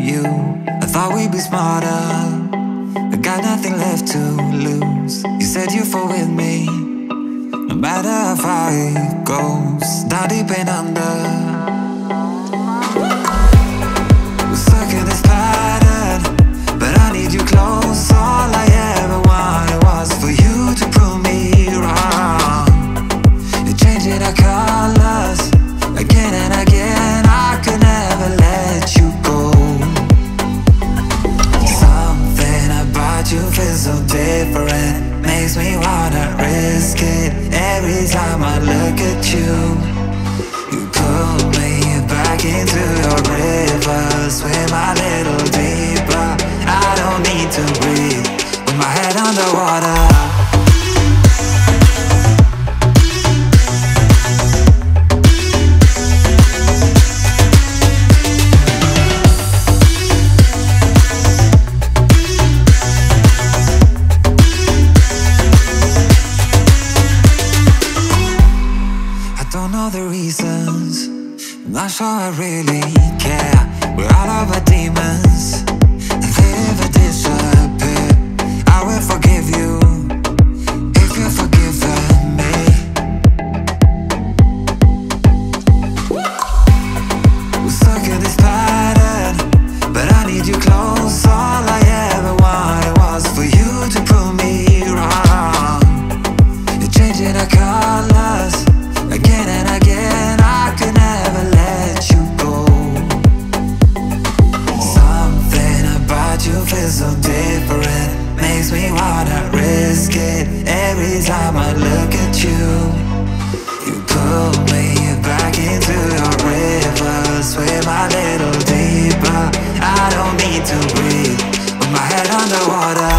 you. I thought we'd be smarter, I got nothing left to lose. You said you fall with me, no matter how far it goes. Down deep and under, we're stuck in this pattern, but I need you close. All I ever wanted was for you to prove me wrong. You're changing our colors again and again. I could never let you go. Something about you feels so different, makes me wanna risk it. Every time I look at you, you pull me back into your river. Swim a little deeper, I don't need to breathe with my head underwater. I'm not sure I really care. We're all of our demons, if they ever disappear, I will forgive you if you're forgiven me. We're stuck in this pattern, but I need you close. All I ever wanted was for you to prove me wrong. You're changing our colors again and again. I could never let you go. Something about you feels so different, makes me wanna risk it. Every time I look at you, you pull me back into your river. Swim a little deeper, I don't need to breathe with my head underwater.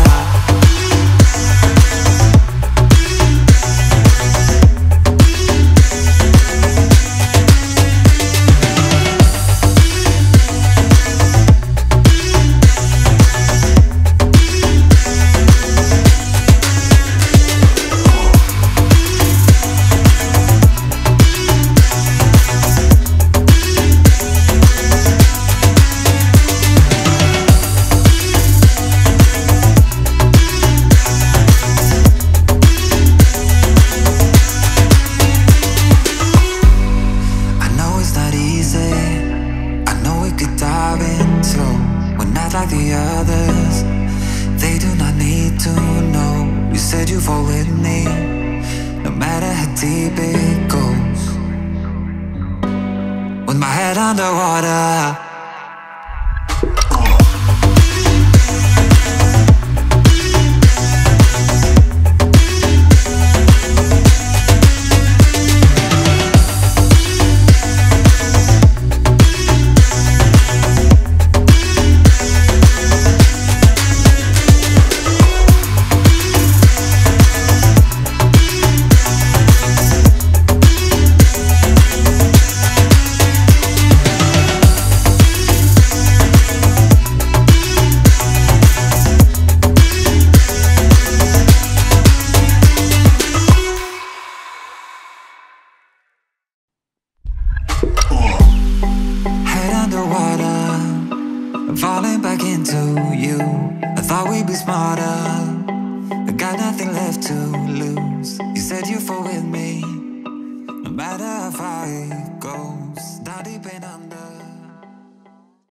Like the others, they do not need to know. You said you fall with me, no matter how deep it goes. With my head underwater, falling back into you. I thought we'd be smarter, I got nothing left to lose. You said you fall with me, no matter how far it goes. Down deep and under.